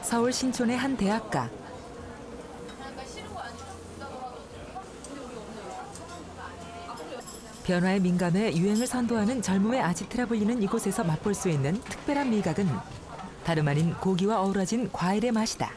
서울 신촌의 한 대학가. 변화에 민감해 유행을 선도하는 젊음의 아지트라 불리는 이곳에서 맛볼 수 있는 특별한 미각은 다름 아닌 고기와 어우러진 과일의 맛이다.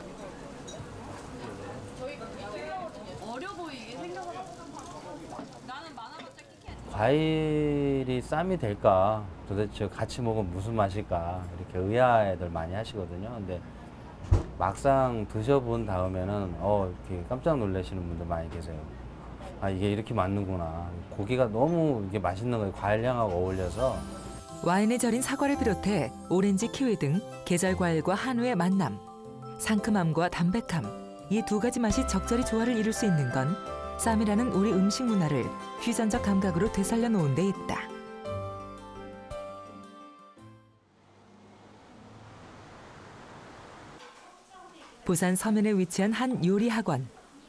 과일이 쌈이 될까? 도대체 같이 먹으면 무슨 맛일까? 이렇게 의아해들 많이 하시거든요. 근데 막상 드셔본 다음에는 이렇게 깜짝 놀라시는 분들 많이 계세요. 아, 이게 이렇게 맞는구나. 고기가 너무 이게 맛있는 거예요. 과일향하고 어울려서. 와인에 절인 사과를 비롯해 오렌지, 키위 등 계절 과일과 한우의 만남. 상큼함과 담백함. 이 두 가지 맛이 적절히 조화를 이룰 수 있는 건 쌈이라는 우리 음식 문화를 퓨전적 감각으로 되살려 놓은 데 있다. 부산 서면에 위치한 한 요리 학원.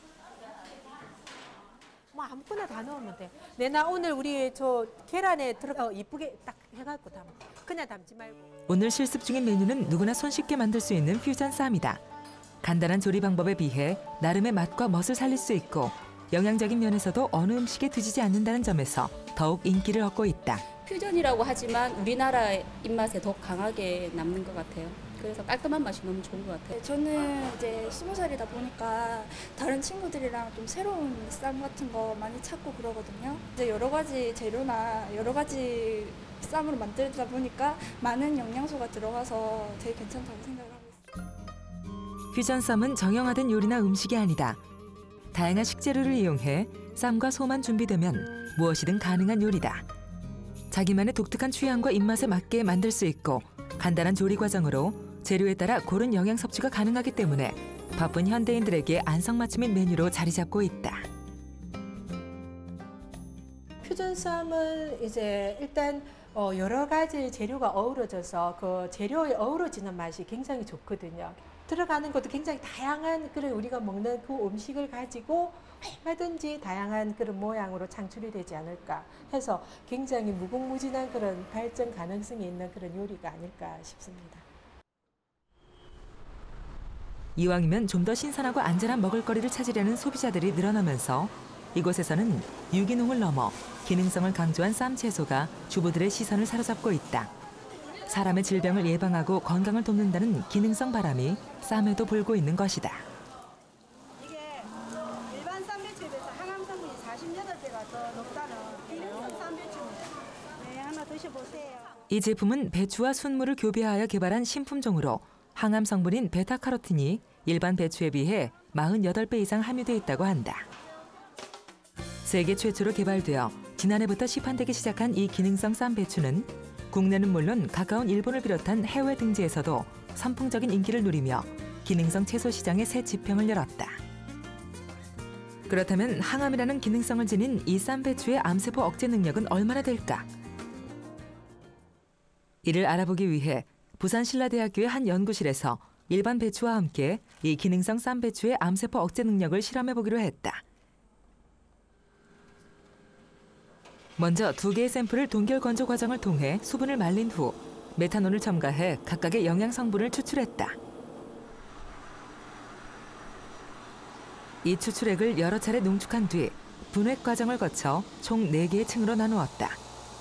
뭐 아무거나 다 넣으면 돼. 내나 오늘 우리 저 계란에 들어가 이쁘게 딱 해갖고 담아. 그냥 담지 말고. 오늘 실습 중인 메뉴는 누구나 손쉽게 만들 수 있는 퓨전 쌈이다. 간단한 조리 방법에 비해 나름의 맛과 멋을 살릴 수 있고 영양적인 면에서도 어느 음식에 뒤지지 않는다는 점에서 더욱 인기를 얻고 있다. 퓨전이라고 하지만 우리나라 입맛에 더 강하게 남는 것 같아요. 그래서 깔끔한 맛이 너무 좋은 것 같아요. 저는 이제 20살이다 보니까 다른 친구들이랑 좀 새로운 쌈 같은 거 많이 찾고 그러거든요. 이제 여러 가지 재료나 여러 가지 쌈으로 만들다 보니까 많은 영양소가 들어가서 되게 괜찮다고 생각을 하고 있어요. 퓨전 쌈은 정형화된 요리나 음식이 아니다. 다양한 식재료를 이용해 쌈과 소만 준비되면 무엇이든 가능한 요리다. 자기만의 독특한 취향과 입맛에 맞게 만들 수 있고 간단한 조리 과정으로 재료에 따라 고른 영양 섭취가 가능하기 때문에 바쁜 현대인들에게 안성맞춤인 메뉴로 자리 잡고 있다. 퓨전 쌈은 이제 일단 여러 가지 재료가 어우러져서 그 재료에 어우러지는 맛이 굉장히 좋거든요. 들어가는 것도 굉장히 다양한 그런 우리가 먹는 그 음식을 가지고 얼마든지 다양한 그런 모양으로 창출이 되지 않을까 해서 굉장히 무궁무진한 그런 발전 가능성이 있는 그런 요리가 아닐까 싶습니다. 이왕이면 좀 더 신선하고 안전한 먹을거리를 찾으려는 소비자들이 늘어나면서 이곳에서는 유기농을 넘어 기능성을 강조한 쌈 채소가 주부들의 시선을 사로잡고 있다. 사람의 질병을 예방하고 건강을 돕는다는 기능성 바람이 쌈에도 불고 있는 것이다. 이게 일반 쌈배추에 비해서 항암 성분이 48배가 더 높다는 기능성 쌈배추입니다. 네, 하나 드셔보세요. 이 제품은 배추와 순물을 교배하여 개발한 신품종으로 항암 성분인 베타카로틴이 일반 배추에 비해 48배 이상 함유돼 있다고 한다. 세계 최초로 개발되어 지난해부터 시판되기 시작한 이 기능성 쌈배추는 국내는 물론 가까운 일본을 비롯한 해외 등지에서도 선풍적인 인기를 누리며 기능성 채소 시장의 새 지평을 열었다. 그렇다면 항암이라는 기능성을 지닌 이 쌈배추의 암세포 억제 능력은 얼마나 될까? 이를 알아보기 위해 부산신라대학교의 한 연구실에서 일반 배추와 함께 이 기능성 쌈배추의 암세포 억제 능력을 실험해보기로 했다. 먼저 2개의 샘플을 동결 건조 과정을 통해 수분을 말린 후 메탄올을 첨가해 각각의 영양 성분을 추출했다. 이 추출액을 여러 차례 농축한 뒤 분획 과정을 거쳐 총 4개의 층으로 나누었다.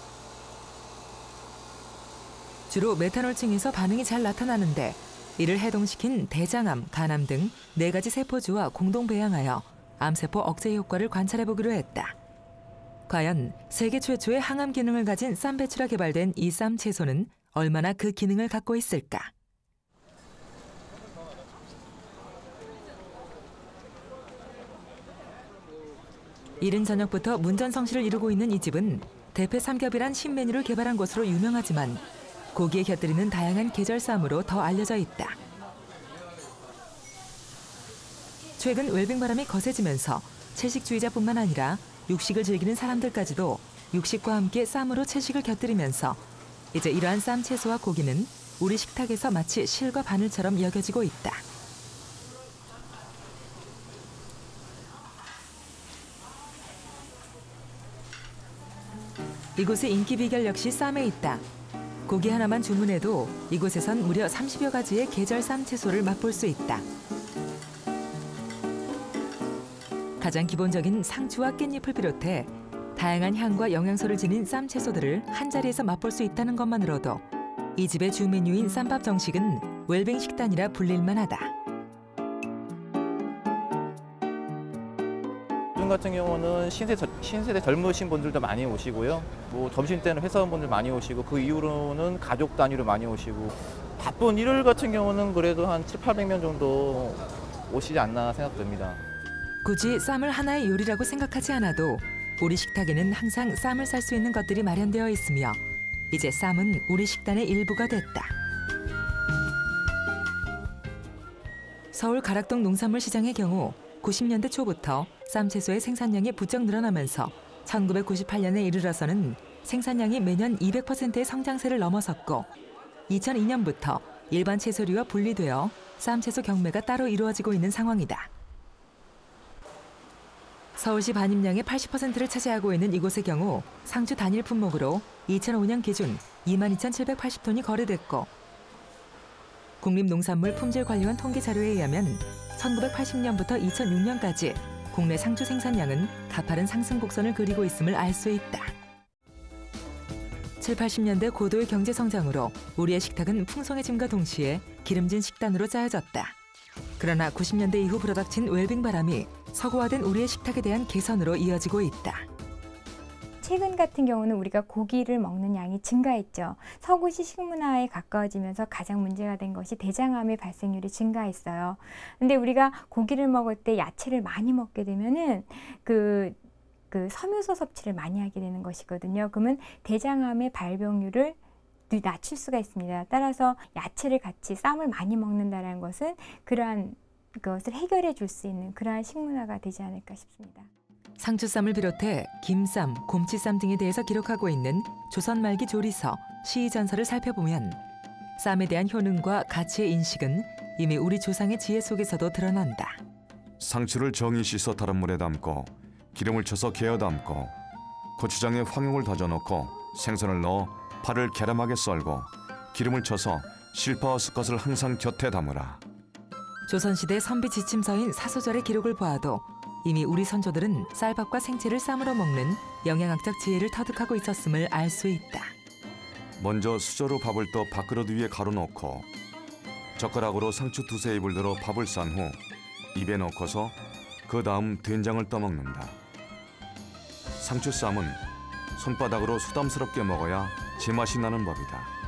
주로 메탄올층에서 반응이 잘 나타나는데 이를 해동시킨 대장암, 간암 등 4가지 세포주와 공동 배양하여 암세포 억제 효과를 관찰해보기로 했다. 과연 세계 최초의 항암 기능을 가진 쌈배추라 개발된 이 쌈 채소는 얼마나 그 기능을 갖고 있을까? 이른 저녁부터 문전성시를 이루고 있는 이 집은 대패 삼겹이란 신메뉴를 개발한 곳으로 유명하지만 고기에 곁들이는 다양한 계절 쌈으로 더 알려져 있다. 최근 웰빙 바람이 거세지면서 채식주의자뿐만 아니라 육식을 즐기는 사람들까지도 육식과 함께 쌈으로 채식을 곁들이면서 이제 이러한 쌈 채소와 고기는 우리 식탁에서 마치 실과 바늘처럼 여겨지고 있다. 이곳의 인기 비결 역시 쌈에 있다. 고기 하나만 주문해도 이곳에선 무려 30여 가지의 계절 쌈 채소를 맛볼 수 있다. 가장 기본적인 상추와 깻잎을 비롯해 다양한 향과 영양소를 지닌 쌈 채소들을 한자리에서 맛볼 수 있다는 것만으로도 이 집의 주 메뉴인 쌈밥 정식은 웰빙 식단이라 불릴만하다. 요즘 같은 경우는 신세대 젊으신 분들도 많이 오시고요. 뭐 점심 때는 회사원분들 많이 오시고 그 이후로는 가족 단위로 많이 오시고 바쁜 일요일 같은 경우는 그래도 한 700~800명 정도 오시지 않나 생각됩니다. 굳이 쌈을 하나의 요리라고 생각하지 않아도 우리 식탁에는 항상 쌈을 쌀 수 있는 것들이 마련되어 있으며 이제 쌈은 우리 식단의 일부가 됐다. 서울 가락동 농산물 시장의 경우 90년대 초부터 쌈 채소의 생산량이 부쩍 늘어나면서 1998년에 이르러서는 생산량이 매년 200%의 성장세를 넘어섰고 2002년부터 일반 채소류와 분리되어 쌈 채소 경매가 따로 이루어지고 있는 상황이다. 서울시 반입량의 80%를 차지하고 있는 이곳의 경우 상주 단일 품목으로 2005년 기준 22,780톤이 거래됐고 국립농산물 품질관리원 통계 자료에 의하면 1980년부터 2006년까지 국내 상추 생산량은 가파른 상승 곡선을 그리고 있음을 알 수 있다. 7, 80년대 고도의 경제 성장으로 우리의 식탁은 풍성해짐과 동시에 기름진 식단으로 짜여졌다. 그러나 90년대 이후 불어닥친 웰빙 바람이 서구화된 우리의 식탁에 대한 개선으로 이어지고 있다. 최근 같은 경우는 우리가 고기를 먹는 양이 증가했죠. 서구식 식문화에 가까워지면서 가장 문제가 된 것이 대장암의 발생률이 증가했어요. 근데 우리가 고기를 먹을 때 야채를 많이 먹게 되면은 그 섬유소 섭취를 많이 하게 되는 것이거든요. 그러면 대장암의 발병률을 낮출 수가 있습니다. 따라서 야채를 같이 쌈을 많이 먹는다는 것은 그러한 것을 해결해 줄 수 있는 그러한 식문화가 되지 않을까 싶습니다. 상추쌈을 비롯해 김쌈, 곰치쌈 등에 대해서 기록하고 있는 조선 말기 조리서, 시의전서를 살펴보면 쌈에 대한 효능과 가치의 인식은 이미 우리 조상의 지혜 속에서도 드러난다. 상추를 정이 씻어 다른 물에 담고 기름을 쳐서 개어 담고 고추장에 황용을 다져놓고 생선을 넣어 파를 계람하게 썰고 기름을 쳐서 실파와 수컷을 항상 곁에 담으라. 조선시대 선비 지침서인 사소절의 기록을 보아도 이미 우리 선조들은 쌀밥과 생채를 쌈으로 먹는 영양학적 지혜를 터득하고 있었음을 알 수 있다. 먼저 수저로 밥을 떠 밥그릇 위에 가로놓고 젓가락으로 상추 두세 입을 들어 밥을 싼 후 입에 넣고서 그 다음 된장을 떠먹는다. 상추쌈은 손바닥으로 수담스럽게 먹어야 제맛이 나는 법이다.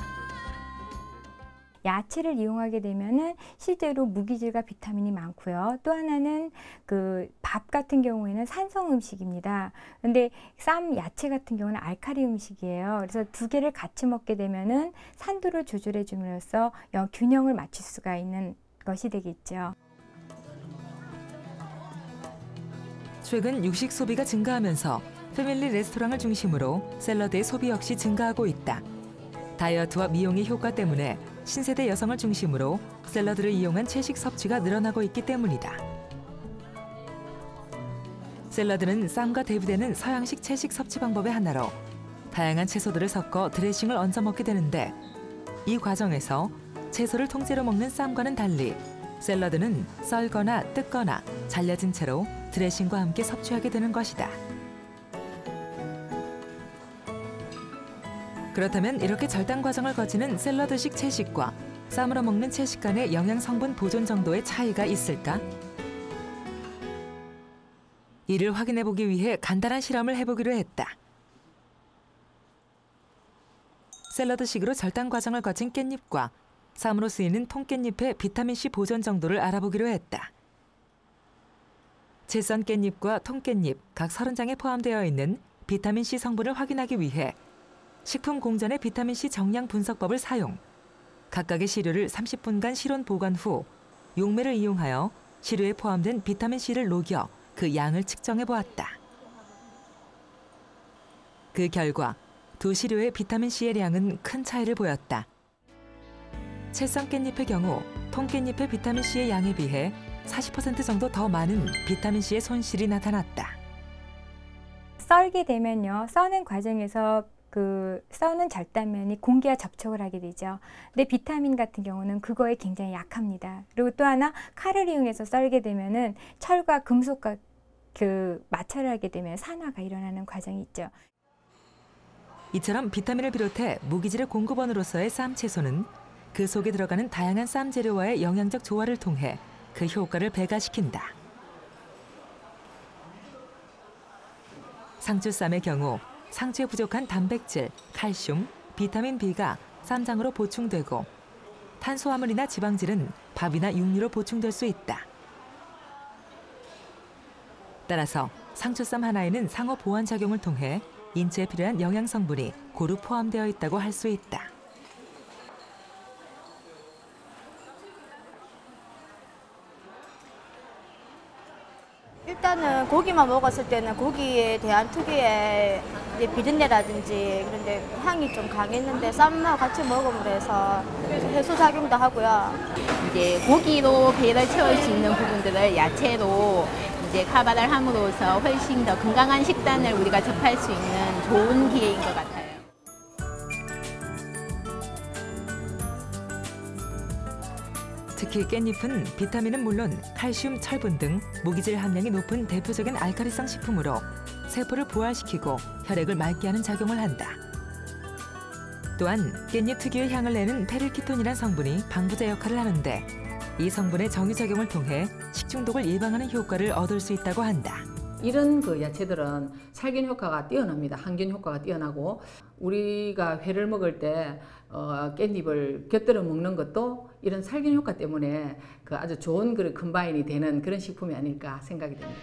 야채를 이용하게 되면은 실제로 무기질과 비타민이 많고요. 또 하나는 그 밥 같은 경우에는 산성 음식입니다. 근데 쌈, 야채 같은 경우는 알칼리 음식이에요. 그래서 두 개를 같이 먹게 되면은 산도를 조절해 줌으로써 균형을 맞출 수가 있는 것이 되겠죠. 최근 육식 소비가 증가하면서 패밀리 레스토랑을 중심으로 샐러드의 소비 역시 증가하고 있다. 다이어트와 미용의 효과 때문에 신세대 여성을 중심으로 샐러드를 이용한 채식 섭취가 늘어나고 있기 때문이다. 샐러드는 쌈과 대비되는 서양식 채식 섭취 방법의 하나로 다양한 채소들을 섞어 드레싱을 얹어 먹게 되는데 이 과정에서 채소를 통째로 먹는 쌈과는 달리 샐러드는 썰거나 뜯거나 잘려진 채로 드레싱과 함께 섭취하게 되는 것이다. 그렇다면 이렇게 절단 과정을 거치는 샐러드식 채식과 쌈으로 먹는 채식 간의 영양 성분 보존 정도의 차이가 있을까? 이를 확인해 보기 위해 간단한 실험을 해보기로 했다. 샐러드식으로 절단 과정을 거친 깻잎과 쌈으로 쓰이는 통깻잎의 비타민C 보존 정도를 알아보기로 했다. 채 썬 깻잎과 통깻잎 각 30장에 포함되어 있는 비타민C 성분을 확인하기 위해 식품공전의 비타민C 정량 분석법을 사용, 각각의 시료를 30분간 실온 보관 후 용매를 이용하여 시료에 포함된 비타민C를 녹여 그 양을 측정해 보았다. 그 결과 두 시료의 비타민C의 량은 큰 차이를 보였다. 채썬 깻잎의 경우 통깻잎의 비타민C의 양에 비해 40% 정도 더 많은 비타민C의 손실이 나타났다. 썰게 되면요, 써는 과정에서 그 써는 절단면이 공기와 접촉을 하게 되죠. 근데 비타민 같은 경우는 그거에 굉장히 약합니다. 그리고 또 하나 칼을 이용해서 썰게 되면은 철과 금속과 그 마찰을 하게 되면 산화가 일어나는 과정이 있죠. 이처럼 비타민을 비롯해 무기질의 공급원으로서의 쌈 채소는 그 속에 들어가는 다양한 쌈 재료와의 영양적 조화를 통해 그 효과를 배가시킨다. 상추쌈의 경우 상추에 부족한 단백질, 칼슘, 비타민 B가 쌈장으로 보충되고 탄수화물이나 지방질은 밥이나 육류로 보충될 수 있다. 따라서 상추쌈 하나에는 상호 보완 작용을 통해 인체에 필요한 영양 성분이 고루 포함되어 있다고 할 수 있다. 일단은 고기만 먹었을 때는 고기에 대한 특유의 이제 비린내라든지 그런데 향이 좀 강했는데 쌈하고 같이 먹음으로 해서 해소 작용도 하고요. 이제 고기로 배를 채울 수 있는 부분들을 야채로 이제 커버를 함으로써 훨씬 더 건강한 식단을 우리가 접할 수 있는 좋은 기회인 것 같아요. 특히 깻잎은 비타민은 물론 칼슘, 철분 등 무기질 함량이 높은 대표적인 알칼리성 식품으로 세포를 부활시키고 혈액을 맑게 하는 작용을 한다. 또한 깻잎 특유의 향을 내는 페릴키톤이라는 성분이 방부제 역할을 하는데 이 성분의 정유작용을 통해 식중독을 예방하는 효과를 얻을 수 있다고 한다. 이런 그 야채들은 살균 효과가 뛰어납니다. 항균 효과가 뛰어나고 우리가 회를 먹을 때 깻잎을 곁들여 먹는 것도 이런 살균 효과 때문에 그 아주 좋은 그 컴바인이 되는 그런 식품이 아닐까 생각이 됩니다.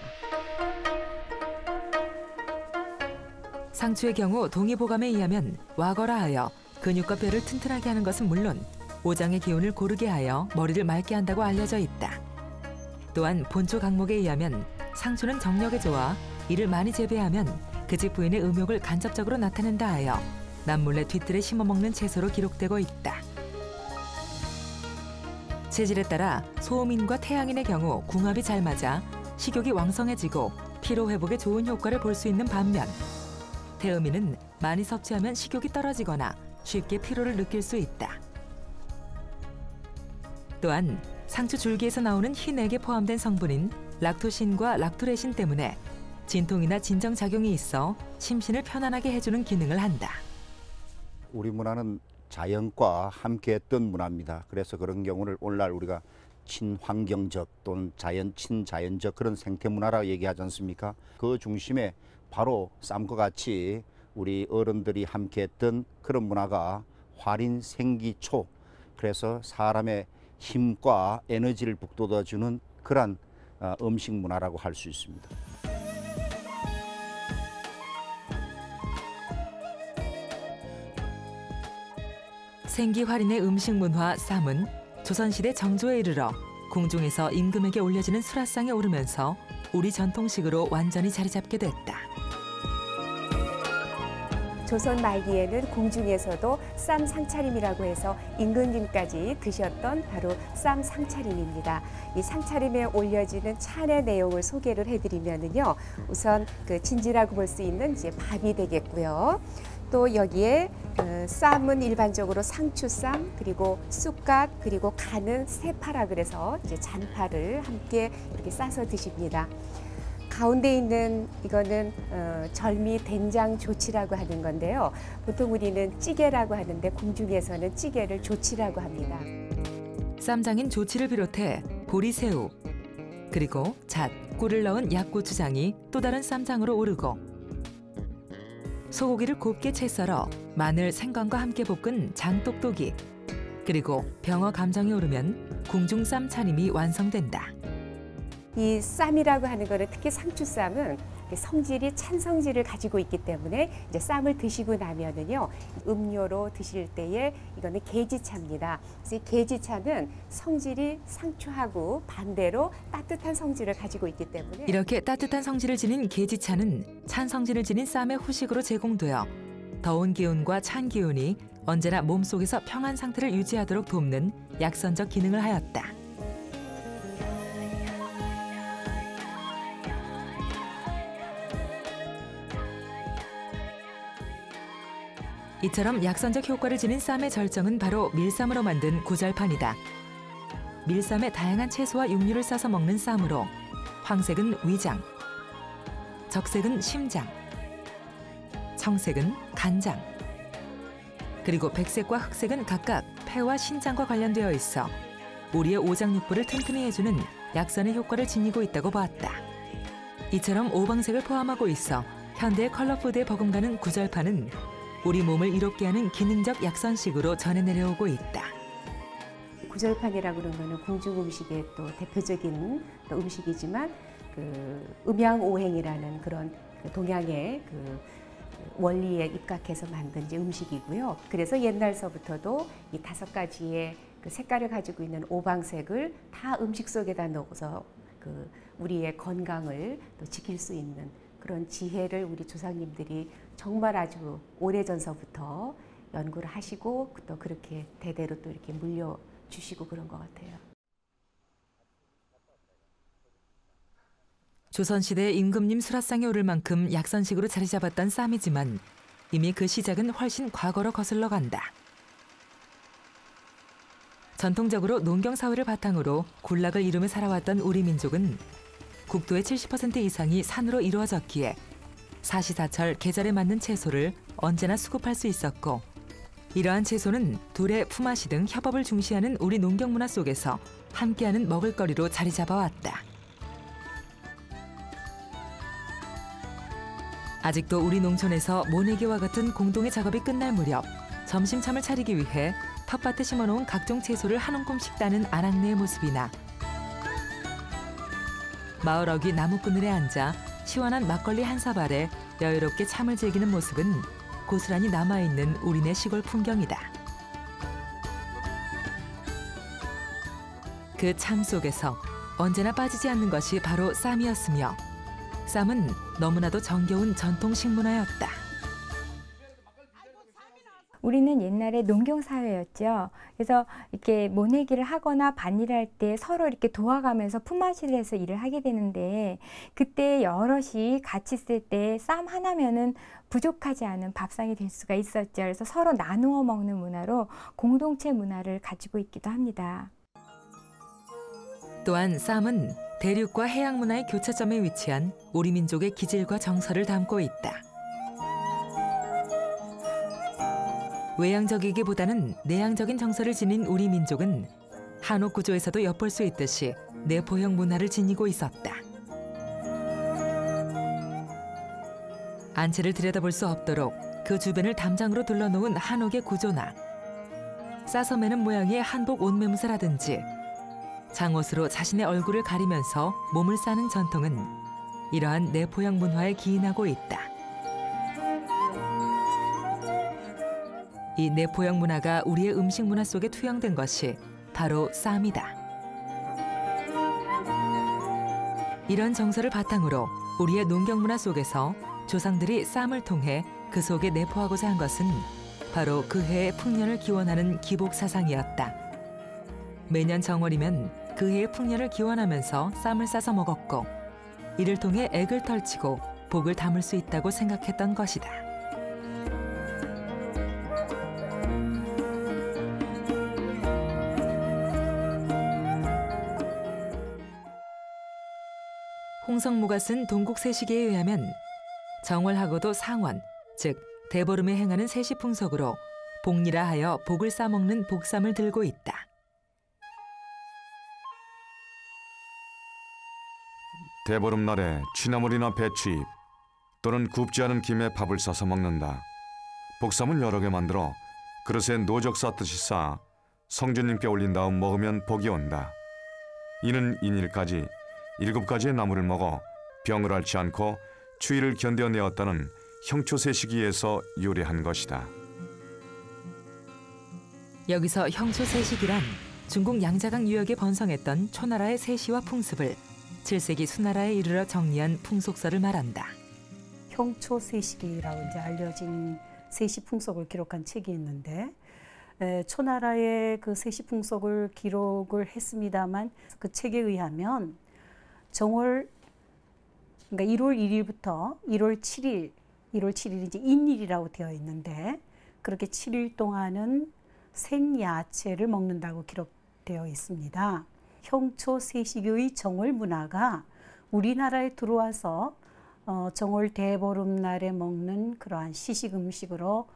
상추의 경우 동의보감에 의하면 와거라 하여 근육과 뼈를 튼튼하게 하는 것은 물론 오장의 기운을 고르게 하여 머리를 맑게 한다고 알려져 있다. 또한 본초 강목에 의하면 상추는 정력에 좋아 이를 많이 재배하면 그 집 부인의 음욕을 간접적으로 나타낸다 하여 남몰래 뒤뜰에 심어먹는 채소로 기록되고 있다. 체질에 따라 소음인과 태양인의 경우 궁합이 잘 맞아 식욕이 왕성해지고 피로 회복에 좋은 효과를 볼 수 있는 반면 태음인은 많이 섭취하면 식욕이 떨어지거나 쉽게 피로를 느낄 수 있다. 또한 상추 줄기에서 나오는 흰액에 포함된 성분인 락토신과 락토레신 때문에 진통이나 진정작용이 있어 심신을 편안하게 해주는 기능을 한다. 우리 문화는 자연과 함께했던 문화입니다. 그래서 그런 경우를 오늘날 우리가 친환경적 또는 친자연적 그런 생태 문화라고 얘기하지 않습니까? 그 중심에 바로 쌈과 같이 우리 어른들이 함께했던 그런 문화가 활인 생기초, 그래서 사람의 힘과 에너지를 북돋아주는 그러한 음식 문화라고 할 수 있습니다. 생기활인의 음식 문화 쌈은 조선시대 정조에 이르러 궁중에서 임금에게 올려지는 수라상에 오르면서 우리 전통식으로 완전히 자리 잡게 됐다. 조선 말기에는 궁중에서도 쌈 상차림이라고 해서 임금님까지 드셨던 바로 쌈 상차림입니다. 이 상차림에 올려지는 찬의 내용을 소개를 해드리면은요, 우선 그 진지라고 볼 수 있는 이제 밥이 되겠고요. 또 여기에 쌈은 일반적으로 상추쌈, 그리고 쑥갓, 그리고 간은 새파라 그래서 이제 잔파를 함께 이렇게 싸서 드십니다. 가운데 있는 이거는 절미 된장 조치라고 하는 건데요. 보통 우리는 찌개라고 하는데 궁중에서는 찌개를 조치라고 합니다. 쌈장인 조치를 비롯해 보리새우, 그리고 잣, 꿀을 넣은 약고추장이 또 다른 쌈장으로 오르고 소고기를 곱게 채 썰어 마늘, 생강과 함께 볶은 장똑똑이, 그리고 병어 감정이 오르면 궁중 쌈 차림이 완성된다. 이 쌈이라고 하는 거는 특히 상추쌈은 성질이 찬 성질을 가지고 있기 때문에 이제 쌈을 드시고 나면은요, 음료로 드실 때에 이거는 계지차입니다. 그래서 이 계지차는 성질이 상추하고 반대로 따뜻한 성질을 가지고 있기 때문에 이렇게 따뜻한 성질을 지닌 계지차는 찬 성질을 지닌 쌈의 후식으로 제공되어 더운 기운과 찬 기운이 언제나 몸속에서 평안 상태를 유지하도록 돕는 약선적 기능을 하였다. 이처럼 약선적 효과를 지닌 쌈의 절정은 바로 밀쌈으로 만든 구절판이다. 밀쌈에 다양한 채소와 육류를 싸서 먹는 쌈으로 황색은 위장, 적색은 심장, 청색은 간장, 그리고 백색과 흑색은 각각 폐와 신장과 관련되어 있어 우리의 오장육부를 튼튼히 해주는 약선의 효과를 지니고 있다고 보았다. 이처럼 오방색을 포함하고 있어 현대의 컬러푸드에 버금가는 구절판은 우리 몸을 이롭게 하는 기능적 약선식으로 전해 내려오고 있다. 구절판이라고 그러는 거는 궁중 음식의 또 대표적인 또 음식이지만 그 음양오행이라는 그런 동양의 그 원리에 입각해서 만든 이제 음식이고요. 그래서 옛날서부터도 이 5가지의 그 색깔을 가지고 있는 오방색을 다 음식 속에다 넣어서 그 우리의 건강을 또 지킬 수 있는 그런 지혜를 우리 조상님들이 정말 아주 오래전서부터 연구를 하시고 또 그렇게 대대로 또 이렇게 물려주시고 그런 것 같아요. 조선시대 임금님 수라상에 오를 만큼 약선식으로 자리 잡았던 쌈이지만 이미 그 시작은 훨씬 과거로 거슬러 간다. 전통적으로 농경사회를 바탕으로 군락을 이루며 살아왔던 우리 민족은 국토의 70% 이상이 산으로 이루어졌기에 사시사철 계절에 맞는 채소를 언제나 수급할 수 있었고 이러한 채소는 둘의 품앗이 등 협업을 중시하는 우리 농경문화 속에서 함께하는 먹을거리로 자리 잡아왔다. 아직도 우리 농촌에서 모내기와 같은 공동의 작업이 끝날 무렵 점심참을 차리기 위해 텃밭에 심어놓은 각종 채소를 한 움큼씩 따는 아낙네의 모습이나 마을 어귀 나무그늘에 앉아 시원한 막걸리 한 사발에 여유롭게 참을 즐기는 모습은 고스란히 남아있는 우리네 시골 풍경이다. 그 참 속에서 언제나 빠지지 않는 것이 바로 쌈이었으며 쌈은 너무나도 정겨운 전통 식문화였다. 우리는 옛날에 농경사회였죠. 그래서 이렇게 모내기를 하거나 밭일을 할 때 서로 이렇게 도와가면서 품앗이를 해서 일을 하게 되는데 그때 여럿이 같이 있을 때 쌈 하나면은 부족하지 않은 밥상이 될 수가 있었죠. 그래서 서로 나누어 먹는 문화로 공동체 문화를 가지고 있기도 합니다. 또한 쌈은 대륙과 해양 문화의 교차점에 위치한 우리 민족의 기질과 정서를 담고 있다. 외향적이기보다는 내향적인 정서를 지닌 우리 민족은 한옥 구조에서도 엿볼 수 있듯이 내포형 문화를 지니고 있었다. 안채를 들여다볼 수 없도록 그 주변을 담장으로 둘러놓은 한옥의 구조나 싸서 매는 모양의 한복 옷매무새라든지 장옷으로 자신의 얼굴을 가리면서 몸을 싸는 전통은 이러한 내포형 문화에 기인하고 있다. 이 내포형 문화가 우리의 음식 문화 속에 투영된 것이 바로 쌈이다. 이런 정서를 바탕으로 우리의 농경 문화 속에서 조상들이 쌈을 통해 그 속에 내포하고자 한 것은 바로 그 해의 풍년을 기원하는 기복 사상이었다. 매년 정월이면 그 해의 풍년을 기원하면서 쌈을 싸서 먹었고 이를 통해 액을 털치고 복을 담을 수 있다고 생각했던 것이다. 홍성무가 쓴 동국세시기에 의하면 정월하고도 상원, 즉 대보름에 행하는 세시풍속으로 복리라 하여 복을 싸먹는 복쌈을 들고 있다. 대보름날에 취나물이나 배추잎 또는 굽지 않은 김에 밥을 싸서 먹는다. 복쌈은 여러 개 만들어 그릇에 노적 쌓듯이 쌓아 성주님께 올린 다음 먹으면 복이 온다. 이는 인일까지 7가지의 나물을 먹어 병을 앓지 않고 추위를 견뎌내었다는 형초세시기에서 유래한 것이다. 여기서 형초세시기란 중국 양자강 유역에 번성했던 초나라의 세시와 풍습을 7세기 수나라에 이르러 정리한 풍속서를 말한다. 형초세시기라고 이제 알려진 세시 풍속을 기록한 책이 있는데 초나라의 그 세시 풍속을 기록을 했습니다만 그 책에 의하면 정월 그러니까 1월 1일부터 1월 7일 이제 인일이라고 되어 있는데 그렇게 7일 동안은 생야채를 먹는다고 기록되어 있습니다. 형초 세식의 정월 문화가 우리나라에 들어와서 정월 대보름날에 먹는 그러한 시식 음식으로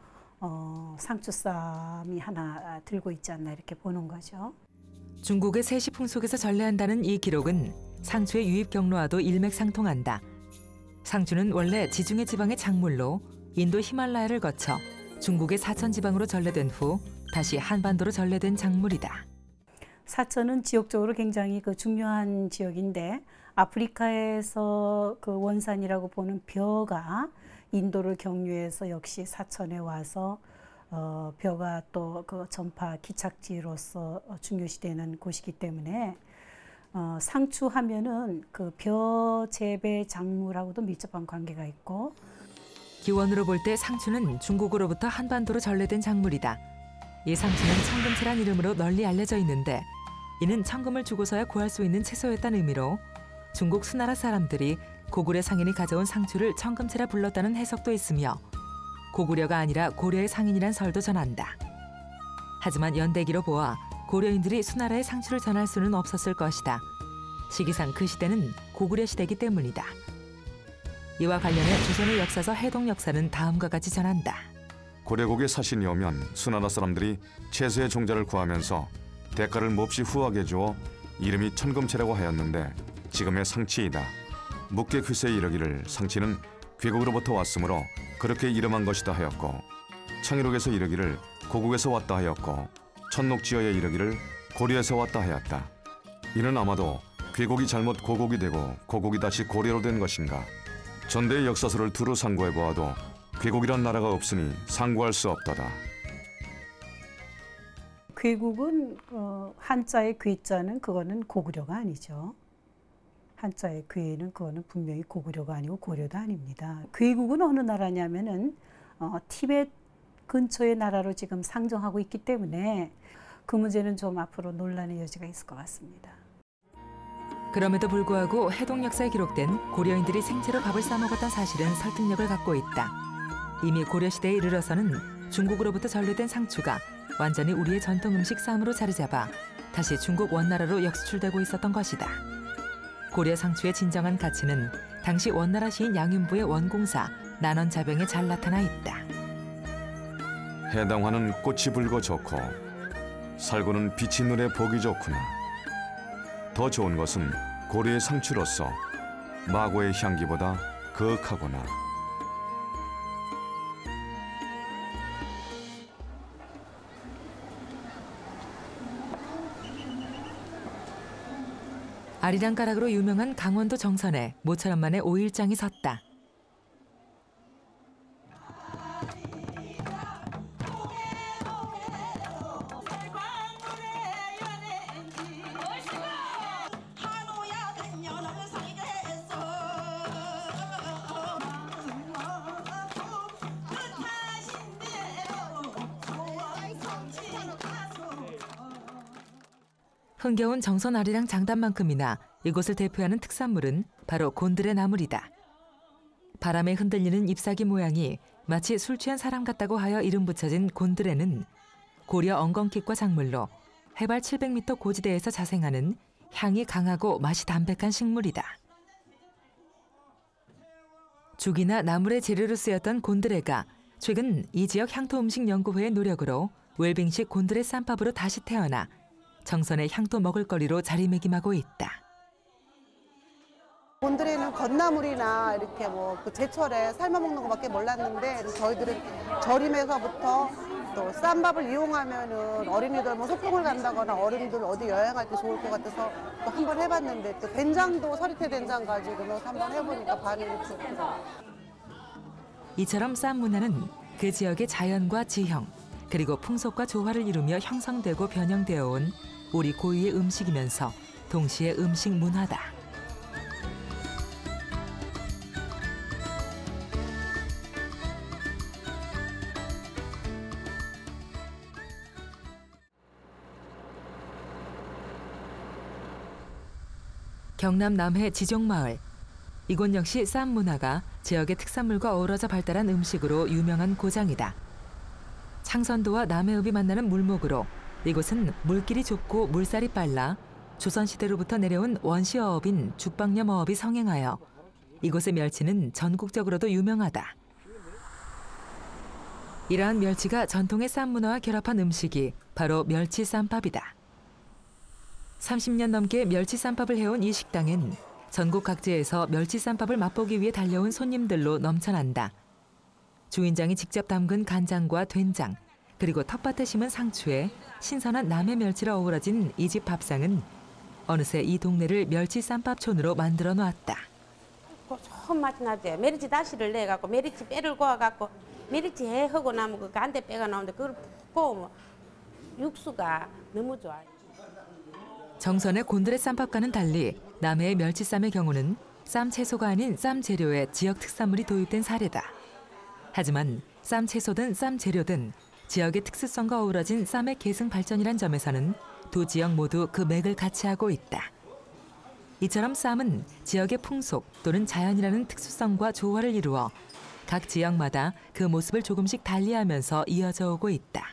상추쌈이 하나 들고 있지 않나 이렇게 보는 거죠. 중국의 세시 풍속에서 전래한다는 이 기록은 상추의 유입 경로와도 일맥상통한다. 상추는 원래 지중해 지방의 작물로 인도 히말라야를 거쳐 중국의 사천 지방으로 전래된 후 다시 한반도로 전래된 작물이다. 사천은 지역적으로 굉장히 중요한 지역인데 아프리카에서 그 원산이라고 보는 벼가 인도를 경유해서 역시 사천에 와서 벼가 또 그 전파 기착지로서 중요시되는 곳이기 때문에 상추 하면은 그 벼 재배 작물하고도 밀접한 관계가 있고 기원으로 볼 때 상추는 중국으로부터 한반도로 전래된 작물이다. 이 상추는 청금채란 이름으로 널리 알려져 있는데 이는 청금을 주고서야 구할 수 있는 채소였다는 의미로 중국 수나라 사람들이 고구려 상인이 가져온 상추를 청금채라 불렀다는 해석도 있으며 고구려가 아니라 고려의 상인이란 설도 전한다. 하지만 연대기로 보아 고려인들이 수나라에 상추를 전할 수는 없었을 것이다. 시기상 그 시대는 고구려 시대이기 때문이다. 이와 관련해 조선의 역사서 해동 역사는 다음과 같이 전한다. 고려국의 사신이 오면 수나라 사람들이 채소의 종자를 구하면서 대가를 몹시 후하게 주어 이름이 천금채라고 하였는데 지금의 상치이다. 묵계 귀세에 이르기를 상치는 귀국으로부터 왔으므로 그렇게 이름한 것이다 하였고 창의록에서 이르기를 고국에서 왔다 하였고 천록지어에 이르기를 고려에서 왔다 하였다. 이는 아마도 귀국이 잘못 고국이 되고 고국이 다시 고려로 된 것인가. 전대의 역사서를 두루 상고해 보아도 귀국이란 나라가 없으니 상고할 수 없도다. 귀국은 한자의 귀자는 그거는 고구려가 아니죠. 한자의 귀는 그거는 분명히 고구려가 아니고 고려도 아닙니다. 귀국은 어느 나라냐면은 티베트 근처의 나라로 지금 상정하고 있기 때문에 그 문제는 좀 앞으로 논란의 여지가 있을 것 같습니다. 그럼에도 불구하고 해동 역사에 기록된 고려인들이 생채로 밥을 싸먹었던 사실은 설득력을 갖고 있다. 이미 고려시대에 이르러서는 중국으로부터 전래된 상추가 완전히 우리의 전통 음식 쌈으로 자리 잡아 다시 중국 원나라로 역수출되고 있었던 것이다. 고려 상추의 진정한 가치는 당시 원나라 시인 양윤부의 원공사 난원자병에 잘 나타나 있다. 해당화는 꽃이 붉어 좋고 살구는 빛이 눈에 보기 좋구나. 더 좋은 것은 고려의 상추로서 마고의 향기보다 거하구나. 아리랑가락으로 유명한 강원도 정선에 모처럼 만에 5일장이 섰다. 흥겨운 정선 아리랑 장단만큼이나 이곳을 대표하는 특산물은 바로 곤드레 나물이다. 바람에 흔들리는 잎사귀 모양이 마치 술 취한 사람 같다고 하여 이름 붙여진 곤드레는 고려 엉겅퀴과 작물로 해발 700m 고지대에서 자생하는 향이 강하고 맛이 담백한 식물이다. 죽이나 나물의 재료로 쓰였던 곤드레가 최근 이 지역 향토음식연구회의 노력으로 웰빙식 곤드레 쌈밥으로 다시 태어나 정선의 향토 먹을거리로 자리매김하고 있다. 곤드레는 건나물이나 이렇게 그 제철에 삶아 먹는 것밖에 몰랐는데 저희들은 절임에서부터 또 쌈밥을 이용하면은 어린이들 소풍을 간다거나 어른들 어디 여행할 때 좋을 것 같아서 또 한번 해봤는데 또 된장도 서리태 된장 가지고 넣어서 한번 해보니까 반응이 좋더라고요. 이처럼 쌈 문화는 그 지역의 자연과 지형 그리고 풍속과 조화를 이루며 형성되고 변형되어 온 우리 고유의 음식이면서 동시에 음식 문화다. 경남 남해 지종마을. 이곳 역시 쌈 문화가 지역의 특산물과 어우러져 발달한 음식으로 유명한 고장이다. 창선도와 남해읍이 만나는 물목으로 이곳은 물길이 좁고 물살이 빨라 조선시대로부터 내려온 원시어업인 죽방염어업이 성행하여 이곳의 멸치는 전국적으로도 유명하다. 이러한 멸치가 전통의 쌈 문화와 결합한 음식이 바로 멸치 쌈밥이다. 30년 넘게 멸치 쌈밥을 해온 이 식당엔 전국 각지에서 멸치 쌈밥을 맛보기 위해 달려온 손님들로 넘쳐난다. 주인장이 직접 담근 간장과 된장, 그리고 텃밭에 심은 상추에 신선한 남해 멸치를 어우러진 이 집 밥상은 어느새 이 동네를 멸치 쌈밥촌으로 만들어 놓았다. 좋은 맛이 나지. 메리치 다시를 내갖고 메리치 빼를 구워갖고 메리치 해하고 나면 그 간대 빼가 나오는데 그걸 구우면 육수가 너무 좋아. 정선의 곤드레 쌈밥과는 달리 남해의 멸치쌈의 경우는 쌈 채소가 아닌 쌈 재료에 지역 특산물이 도입된 사례다. 하지만 쌈 채소든 쌈 재료든 지역의 특수성과 어우러진 쌈의 계승 발전이란 점에서는 두 지역 모두 그 맥을 같이 하고 있다. 이처럼 쌈은 지역의 풍속 또는 자연이라는 특수성과 조화를 이루어 각 지역마다 그 모습을 조금씩 달리하면서 이어져 오고 있다.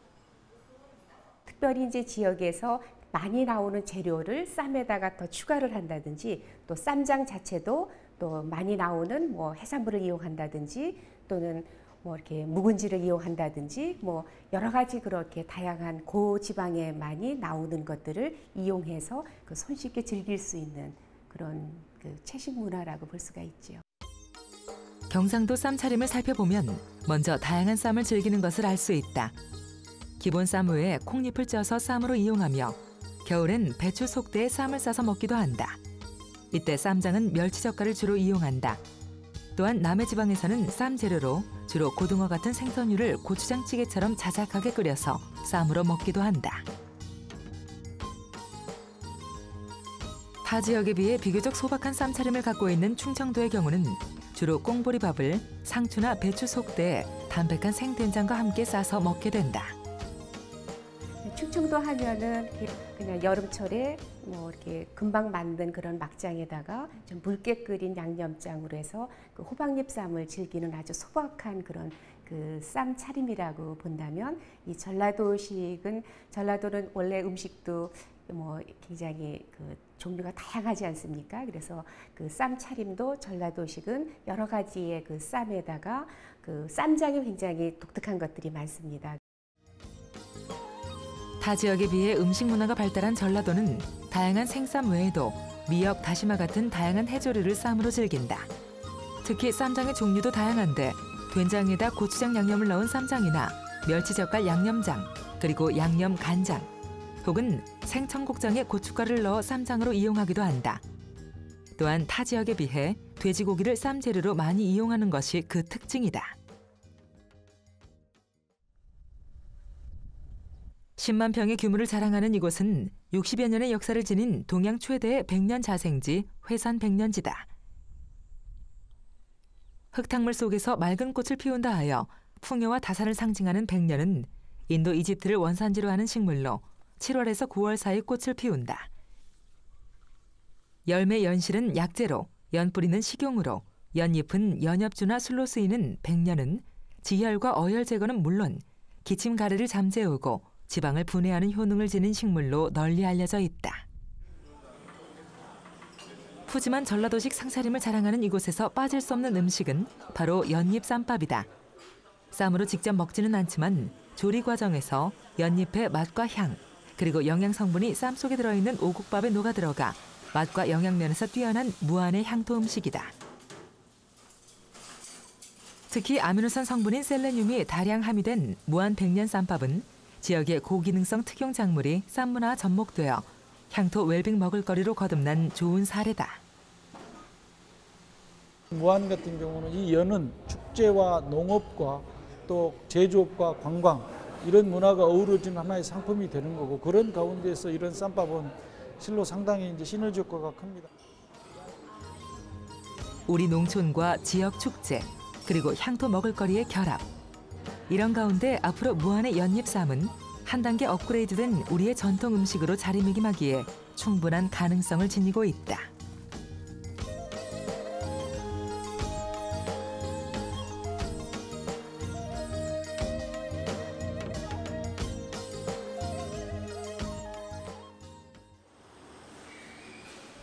특별히 이제 지역에서 많이 나오는 재료를 쌈에다가 더 추가를 한다든지 또 쌈장 자체도 또 많이 나오는 뭐 해산물을 이용한다든지 또는 뭐 이렇게 묵은지를 이용한다든지 뭐 여러 가지 그렇게 다양한 고지방에 많이 나오는 것들을 이용해서 그 손쉽게 즐길 수 있는 그런 그 채식 문화라고 볼 수가 있죠. 경상도 쌈 차림을 살펴보면 먼저 다양한 쌈을 즐기는 것을 알 수 있다. 기본 쌈 외에 콩잎을 쪄서 쌈으로 이용하며 겨울엔 배추 속대에 쌈을 싸서 먹기도 한다. 이때 쌈장은 멸치젓갈을 주로 이용한다. 또한 남해 지방에서는 쌈 재료로 주로 고등어 같은 생선류를 고추장찌개처럼 자작하게 끓여서 쌈으로 먹기도 한다. 타 지역에 비해 비교적 소박한 쌈 차림을 갖고 있는 충청도의 경우는 주로 꽁보리밥을 상추나 배추 속대에 담백한 생된장과 함께 싸서 먹게 된다. 충청도 하면은 그냥 여름철에 뭐 이렇게 금방 만든 그런 막장에다가 좀 묽게 끓인 양념장으로 해서 그 호박잎 쌈을 즐기는 아주 소박한 그런 그 쌈 차림이라고 본다면 이 전라도식은 전라도는 원래 음식도 뭐 굉장히 그 종류가 다양하지 않습니까? 그래서 그 쌈 차림도 전라도식은 여러 가지의 그 쌈에다가 그 쌈장이 굉장히 독특한 것들이 많습니다. 타 지역에 비해 음식 문화가 발달한 전라도는 다양한 생쌈 외에도 미역, 다시마 같은 다양한 해조류를 쌈으로 즐긴다. 특히 쌈장의 종류도 다양한데 된장에다 고추장 양념을 넣은 쌈장이나 멸치젓갈 양념장, 그리고 양념 간장, 혹은 생청국장에 고춧가루를 넣어 쌈장으로 이용하기도 한다. 또한 타 지역에 비해 돼지고기를 쌈 재료로 많이 이용하는 것이 그 특징이다. 10만 평의 규모를 자랑하는 이곳은 60여 년의 역사를 지닌 동양 최대의 백년 자생지 회산 백년지다. 흙탕물 속에서 맑은 꽃을 피운다 하여 풍요와 다산을 상징하는 백년은 인도 이집트를 원산지로 하는 식물로 7월에서 9월 사이 꽃을 피운다. 열매 연실은 약재로, 연뿌리는 식용으로, 연잎은 연엽주나 술로 쓰이는 백년은 지혈과 어혈 제거는 물론 기침 가래를 잠재우고 지방을 분해하는 효능을 지닌 식물로 널리 알려져 있다. 푸짐한 전라도식 상차림을 자랑하는 이곳에서 빠질 수 없는 음식은 바로 연잎 쌈밥이다. 쌈으로 직접 먹지는 않지만 조리 과정에서 연잎의 맛과 향, 그리고 영양 성분이 쌈 속에 들어있는 오곡밥에 녹아 들어가 맛과 영양면에서 뛰어난 무한의 향토 음식이다. 특히 아미노산 성분인 셀레늄이 다량 함유된 무한 백년 쌈밥은 지역의 고기능성 특용 작물이 쌈 문화와 접목되어 향토 웰빙 먹을거리로 거듭난 좋은 사례다. 무안 같은 경우는 이 연은 축제와 농업과 또 제조업과 관광 이런 문화가 어우러진 하나의 상품이 되는 거고 그런 가운데서 이런 쌈밥은 실로 상당히 이제 시너지 효과가 큽니다. 우리 농촌과 지역 축제 그리고 향토 먹을거리의 결합. 이런 가운데 앞으로 무안의 연잎쌈은 한 단계 업그레이드된 우리의 전통 음식으로 자리매김하기에 충분한 가능성을 지니고 있다.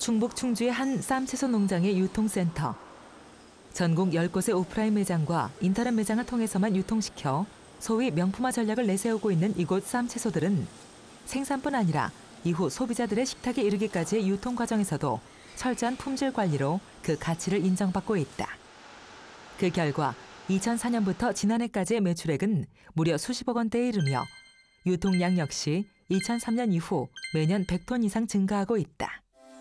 충북 충주의 한 쌈채소 농장의 유통센터. 전국 10곳의 오프라인 매장과 인터넷 매장을 통해서만 유통시켜 소위 명품화 전략을 내세우고 있는 이곳 쌈채소들은 생산뿐 아니라 이후 소비자들의 식탁에 이르기까지의 유통 과정에서도 철저한 품질 관리로 그 가치를 인정받고 있다. 그 결과 2004년부터 지난해까지의 매출액은 무려 수십억 원대에 이르며 유통량 역시 2003년 이후 매년 100톤 이상 증가하고 있다.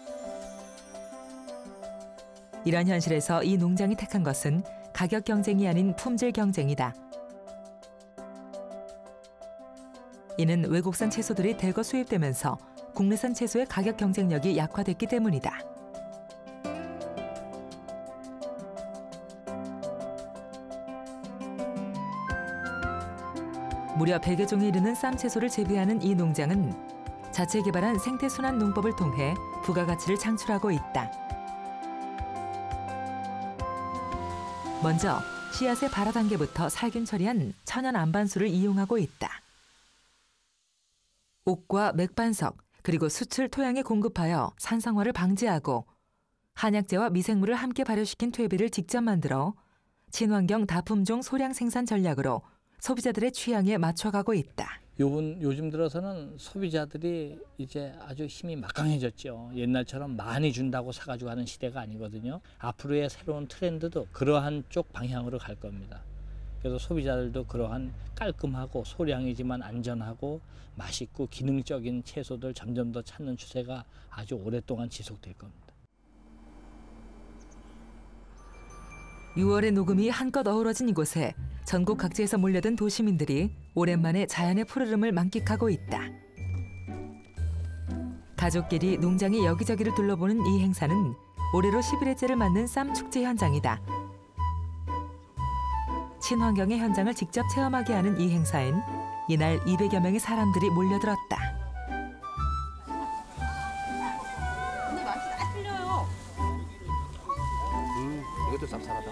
이런 현실에서 이 농장이 택한 것은 가격 경쟁이 아닌 품질 경쟁이다. 이는 외국산 채소들이 대거 수입되면서 국내산 채소의 가격 경쟁력이 약화됐기 때문이다. 무려 100여 종에 이르는 쌈채소를 재배하는 이 농장은 자체 개발한 생태순환 농법을 통해 부가가치를 창출하고 있다. 먼저 씨앗의 발화 단계부터 살균 처리한 천연 안반수를 이용하고 있다. 옥과 맥반석 그리고 수출 토양에 공급하여 산성화를 방지하고 한약재와 미생물을 함께 발효시킨 퇴비를 직접 만들어 친환경 다품종 소량 생산 전략으로 소비자들의 취향에 맞춰가고 있다. 요즘 들어서는 소비자들이 이제 아주 힘이 막강해졌죠. 옛날처럼 많이 준다고 사가지고 하는 시대가 아니거든요. 앞으로의 새로운 트렌드도 그러한 쪽 방향으로 갈 겁니다. 그래서 소비자들도 그러한 깔끔하고 소량이지만 안전하고 맛있고 기능적인 채소들 점점 더 찾는 추세가 아주 오랫동안 지속될 겁니다. 6월의 녹음이 한껏 어우러진 이곳에 전국 각지에서 몰려든 도시민들이 오랜만에 자연의 푸르름을 만끽하고 있다. 가족끼리 농장의 여기저기를 둘러보는 이 행사는 올해로 11회째를 맞는 쌈축제 현장이다. 친환경의 현장을 직접 체험하게 하는 이 행사엔 이날 200여 명의 사람들이 몰려들었다. 근데 맛이 다 틀려요. 이것도 쌉쌀하다.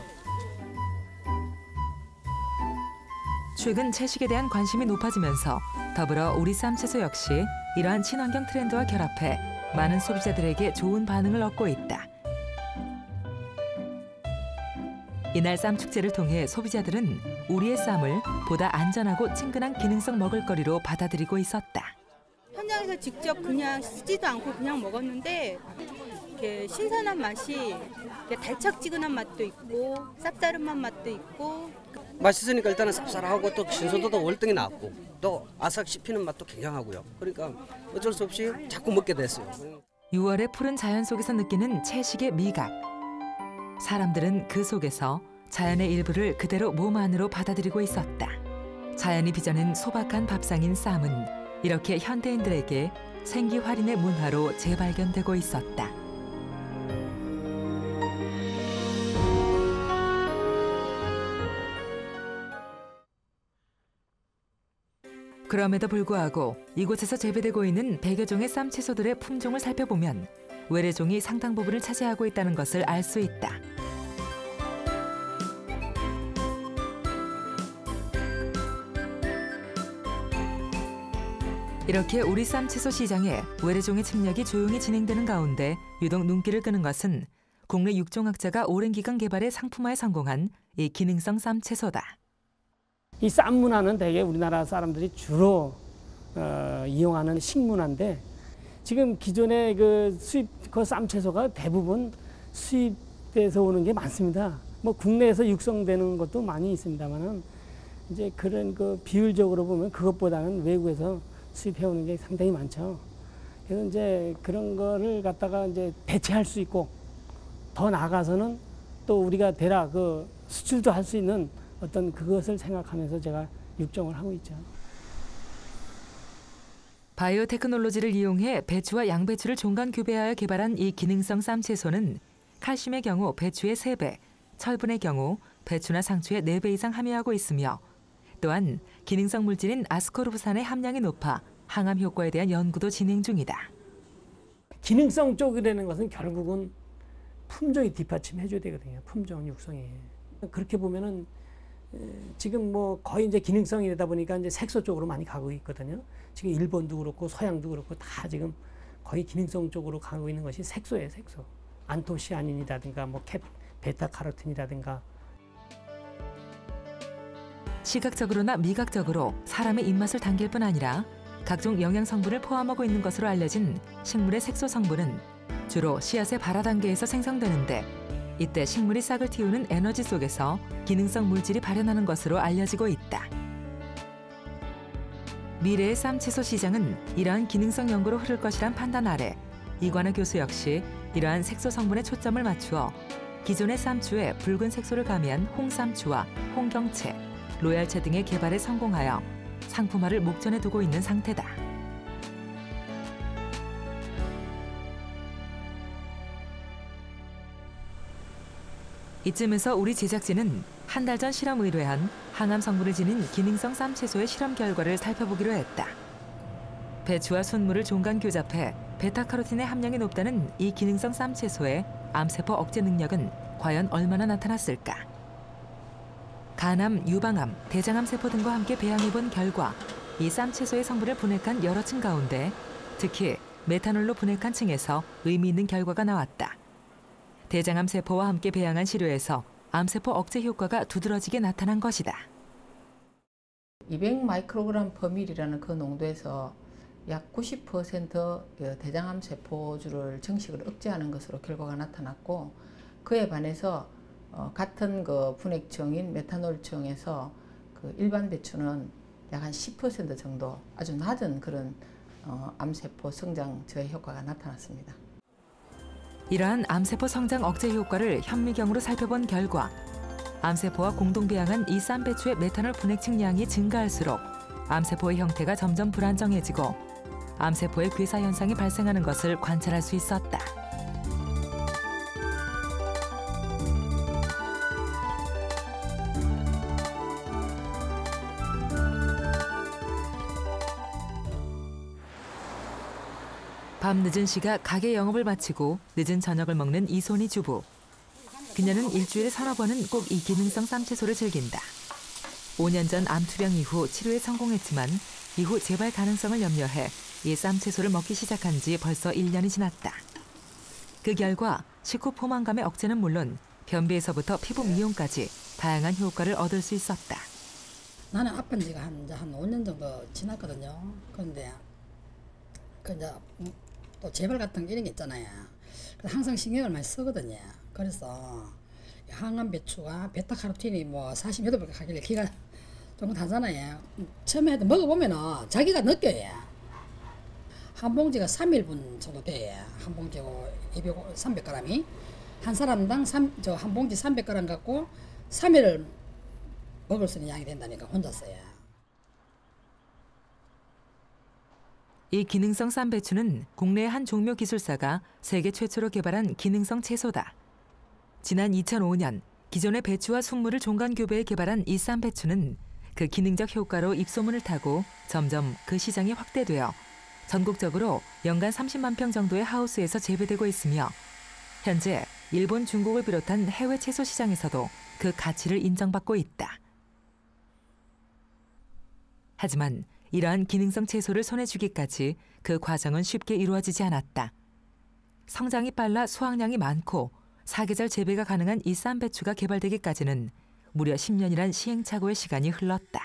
최근 채식에 대한 관심이 높아지면서 더불어 우리 쌈채소 역시 이러한 친환경 트렌드와 결합해 많은 소비자들에게 좋은 반응을 얻고 있다. 이날 쌈축제를 통해 소비자들은 우리의 쌈을 보다 안전하고 친근한 기능성 먹을거리로 받아들이고 있었다. 현장에서 직접 그냥 쓰지도 않고 그냥 먹었는데 이렇게 신선한 맛이 이렇게 달짝지근한 맛도 있고 쌉싸름한 맛도 있고 맛있으니까 일단은 쌉쌀하고 또 신선도도 월등히 낮고 또 아삭 씹히는 맛도 굉장하고요. 그러니까 어쩔 수 없이 자꾸 먹게 됐어요. 6월의 푸른 자연 속에서 느끼는 채식의 미각. 사람들은 그 속에서 자연의 일부를 그대로 몸 안으로 받아들이고 있었다. 자연이 빚어낸 소박한 밥상인 쌈은 이렇게 현대인들에게 생기활인의 문화로 재발견되고 있었다. 그럼에도 불구하고 이곳에서 재배되고 있는 100여 종의 쌈채소들의 품종을 살펴보면 외래종이 상당 부분을 차지하고 있다는 것을 알 수 있다. 이렇게 우리 쌈채소 시장에 외래종의 침략이 조용히 진행되는 가운데 유독 눈길을 끄는 것은 국내 육종학자가 오랜 기간 개발해 상품화에 성공한 이 기능성 쌈채소다. 이 쌈 문화는 대개 우리나라 사람들이 주로 이용하는 식문화인데 지금 기존의 그 수입 그 쌈채소가 대부분 수입돼서 오는 게 많습니다. 뭐 국내에서 육성되는 것도 많이 있습니다만은 이제 그런 그 비율적으로 보면 그것보다는 외국에서 수입해 오는 게 상당히 많죠. 그래서 이제 그런 거를 갖다가 이제 대체할 수 있고 더 나아가서는 또 우리가 대략 그 수출도 할 수 있는 어떤 그것을 생각하면서 제가 육종을 하고 있죠. 바이오 테크놀로지를 이용해 배추와 양배추를 종간 교배하여 개발한 이 기능성 쌈채소는 칼슘의 경우 배추의 3배, 철분의 경우 배추나 상추의 4배 이상 함유하고 있으며 또한 기능성 물질인 아스코르브산의 함량이 높아 항암 효과에 대한 연구도 진행 중이다. 기능성 쪽이라는 것은 결국은 품종이 뒷받침해줘야 되거든요. 품종 육성에. 그렇게 보면은 지금 뭐 거의 이제 기능성이다 보니까 이제 색소 쪽으로 많이 가고 있거든요. 지금 일본도 그렇고 서양도 그렇고 다 지금 거의 기능성 쪽으로 가고 있는 것이 색소예요, 색소. 안토시아닌이라든가 뭐 베타카로틴이라든가. 시각적으로나 미각적으로 사람의 입맛을 당길 뿐 아니라 각종 영양 성분을 포함하고 있는 것으로 알려진 식물의 색소 성분은 주로 씨앗의 발화 단계에서 생성되는데 이때 식물이 싹을 틔우는 에너지 속에서 기능성 물질이 발현하는 것으로 알려지고 있다. 미래의 쌈 채소 시장은 이러한 기능성 연구로 흐를 것이란 판단 아래 이관우 교수 역시 이러한 색소 성분에 초점을 맞추어 기존의 쌈추에 붉은 색소를 가미한 홍쌈추와 홍경채, 로얄채 등의 개발에 성공하여 상품화를 목전에 두고 있는 상태다. 이쯤에서 우리 제작진은 한 달 전 실험 의뢰한 항암 성분을 지닌 기능성 쌈 채소의 실험 결과를 살펴보기로 했다. 배추와 순물을 종간 교잡해 베타카로틴의 함량이 높다는 이 기능성 쌈 채소의 암세포 억제 능력은 과연 얼마나 나타났을까? 간암, 유방암, 대장암 세포 등과 함께 배양해본 결과 이 쌈 채소의 성분을 분해한 여러 층 가운데 특히 메탄올로 분해한 층에서 의미 있는 결과가 나왔다. 대장암 세포와 함께 배양한 시료에서 암세포 억제 효과가 두드러지게 나타난 것이다. 200 마이크로그램 퍼밀이라는 그 농도에서 약 90% 대장암 세포주를 정식으로 억제하는 것으로 결과가 나타났고, 그에 반해서 같은 그 분해층인 메탄올층에서 그 일반 배추는 약 한 10% 정도 아주 낮은 그런 암세포 성장 저해 효과가 나타났습니다. 이러한 암세포 성장 억제 효과를 현미경으로 살펴본 결과 암세포와 공동 배양한 이 쌈배추의 메탄올 분해층 양이 증가할수록 암세포의 형태가 점점 불안정해지고 암세포의 괴사 현상이 발생하는 것을 관찰할 수 있었다. 밤늦은 시각 가게 영업을 마치고 늦은 저녁을 먹는 이손희 주부. 그녀는 일주일에 서너 번은 꼭 이 기능성 쌈채소를 즐긴다. 5년 전 암 투병 이후 치료에 성공했지만 이후 재발 가능성을 염려해 이 쌈채소를 먹기 시작한 지 벌써 1년이 지났다. 그 결과 식후 포만감의 억제는 물론 변비에서부터 피부 미용까지 다양한 효과를 얻을 수 있었다. 나는 아픈 지가 한 5년 정도 지났거든요. 그런데 또 재발 같은 게 이런 게 있잖아요. 항상 신경을 많이 쓰거든요. 그래서 항암 배추가 베타카로틴이 뭐 48배 가길래 기가 조금 다잖아요. 처음에 먹어보면은 자기가 느껴요. 한 봉지가 3일분 정도 돼요. 한 봉지고 300g이 한 사람당 한 봉지 300g 갖고 3일을 먹을 수 있는 양이 된다니까 혼자서요. 이 기능성 쌈배추는 국내의 한 종묘 기술사가 세계 최초로 개발한 기능성 채소다. 지난 2005년 기존의 배추와 순물을 종간 교배해 개발한 이 쌈배추는 그 기능적 효과로 입소문을 타고 점점 그 시장이 확대되어 전국적으로 연간 30만 평 정도의 하우스에서 재배되고 있으며 현재 일본, 중국을 비롯한 해외 채소 시장에서도 그 가치를 인정받고 있다. 하지만 이러한 기능성 채소를 손에 쥐기까지 그 과정은 쉽게 이루어지지 않았다. 성장이 빨라 수확량이 많고 사계절 재배가 가능한 이 쌈배추가 개발되기까지는 무려 10년이란 시행착오의 시간이 흘렀다.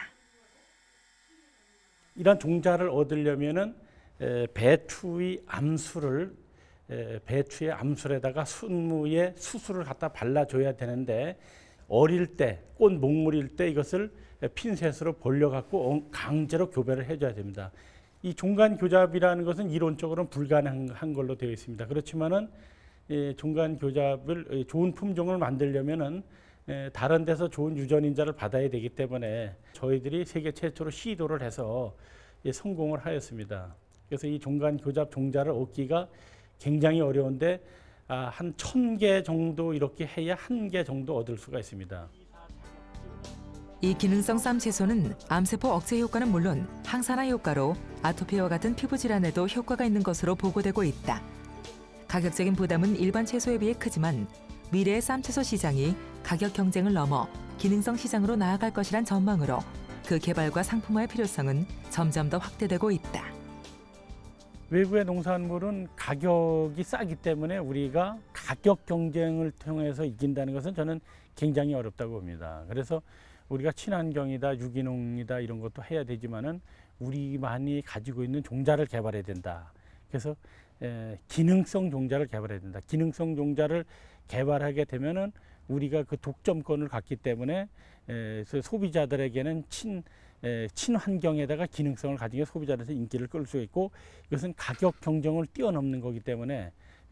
이런 종자를 얻으려면은 배추의 암술을 배추의 암술에다가 순무의 수수를 갖다 발라줘야 되는데 어릴 때, 꽃 목물일 때 이것을 핀셋으로 벌려갖고 강제로 교배를 해줘야 됩니다. 이 종간 교잡이라는 것은 이론적으로는 불가능한 걸로 되어 있습니다. 그렇지만은 종간 교잡을 좋은 품종을 만들려면은 다른 데서 좋은 유전인자를 받아야 되기 때문에 저희들이 세계 최초로 시도를 해서 성공을 하였습니다. 그래서 이 종간 교잡 종자를 얻기가 굉장히 어려운데 한 1000개 정도 이렇게 해야 1개 정도 얻을 수가 있습니다. 이 기능성 쌈 채소는 암세포 억제 효과는 물론 항산화 효과로 아토피와 같은 피부 질환에도 효과가 있는 것으로 보고되고 있다. 가격적인 부담은 일반 채소에 비해 크지만 미래의 쌈 채소 시장이 가격 경쟁을 넘어 기능성 시장으로 나아갈 것이란 전망으로 그 개발과 상품화의 필요성은 점점 더 확대되고 있다. 외국의 농산물은 가격이 싸기 때문에 우리가 가격 경쟁을 통해서 이긴다는 것은 저는 굉장히 어렵다고 봅니다. 그래서 우리가 친환경이다, 유기농이다 이런 것도 해야 되지만은 우리만이 가지고 있는 종자를 개발해야 된다. 그래서 기능성 종자를 개발해야 된다. 기능성 종자를 개발하게 되면은 우리가 그 독점권을 갖기 때문에 소비자들에게는 친환경에다가 기능성을 가진 게 소비자들한테 인기를 끌 수 있고, 이것은 가격 경쟁을 뛰어넘는 거기 때문에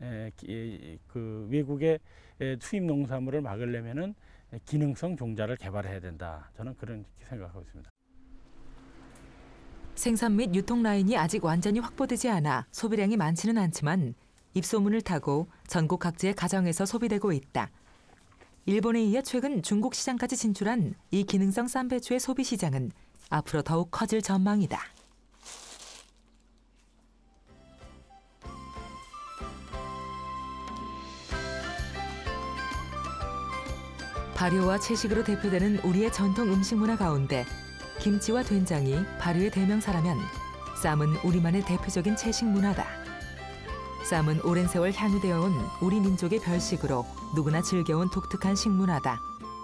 그 외국의 수입 농산물을 막으려면은 기능성 종자를 개발해야 된다. 저는 그런 생각하고 있습니다. 생산 및 유통 라인이 아직 완전히 확보되지 않아 소비량이 많지는 않지만 입소문을 타고 전국 각지의 가정에서 소비되고 있다. 일본에 이어 최근 중국 시장까지 진출한 이 기능성 쌈배추의 소비 시장은 앞으로 더욱 커질 전망이다. 발효와 채식으로 대표되는 우리의 전통 음식 문화 가운데 김치와 된장이 발효의 대명사라면 쌈은 우리만의 대표적인 채식 문화다. 쌈은 오랜 세월 향유되어 온 우리 민족의 별식으로 누구나 즐겨온 독특한 식문화다.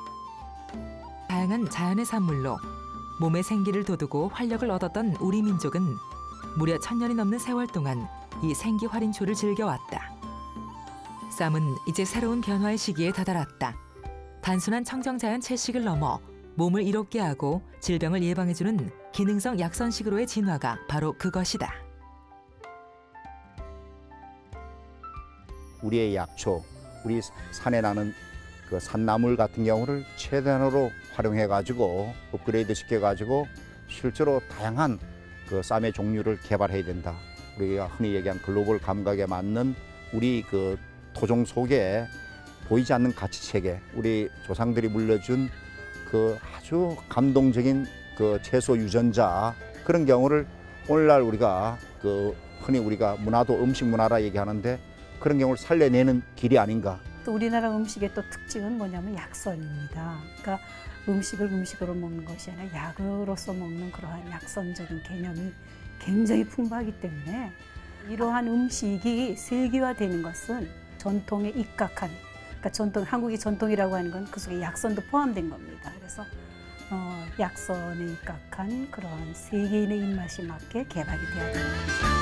다양한 자연의 산물로 몸에 생기를 돋우고 활력을 얻었던 우리 민족은 무려 1000년이 넘는 세월 동안 이 생기활인초를 즐겨왔다. 쌈은 이제 새로운 변화의 시기에 다다랐다. 단순한 청정자연 채식을 넘어 몸을 이롭게 하고 질병을 예방해주는 기능성 약선식으로의 진화가 바로 그것이다. 우리의 약초, 우리 산에 나는 그 산나물 같은 경우를 최대한으로 활용해가지고 업그레이드 시켜가지고 실제로 다양한 그 쌈의 종류를 개발해야 된다. 우리가 흔히 얘기한 글로벌 감각에 맞는 우리 그 토종 속에 보이지 않는 가치 체계, 우리 조상들이 물려준 그 아주 감동적인 그 채소 유전자, 그런 경우를 오늘날 우리가 그 흔히 우리가 문화도 음식 문화라 얘기하는데 그런 경우를 살려내는 길이 아닌가. 또 우리나라 음식의 또 특징은 뭐냐면 약선입니다. 그러니까 음식을 음식으로 먹는 것이 아니라 약으로서 먹는 그러한 약선적인 개념이 굉장히 풍부하기 때문에 이러한 음식이 세계화되는 것은 전통에 입각한, 그러니까 전통, 한국의 전통이라고 하는 건 그 속에 약선도 포함된 겁니다. 그래서 약선에 입각한 그러한 세계인의 입맛에 맞게 개발이 되어야 됩니다.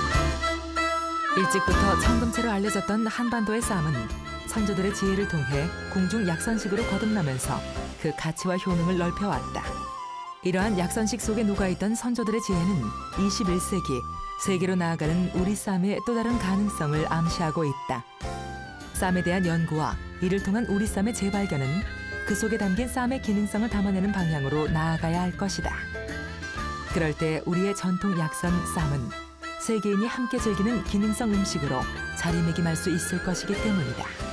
일찍부터 청금채로 알려졌던 한반도의 쌈은 선조들의 지혜를 통해 궁중 약선식으로 거듭나면서 그 가치와 효능을 넓혀왔다. 이러한 약선식 속에 녹아있던 선조들의 지혜는 21세기 세계로 나아가는 우리 쌈의 또 다른 가능성을 암시하고 있다. 쌈에 대한 연구와 이를 통한 우리 쌈의 재발견은 그 속에 담긴 쌈의 기능성을 담아내는 방향으로 나아가야 할 것이다. 그럴 때 우리의 전통 약선 쌈은 세계인이 함께 즐기는 기능성 음식으로 자리매김할 수 있을 것이기 때문이다.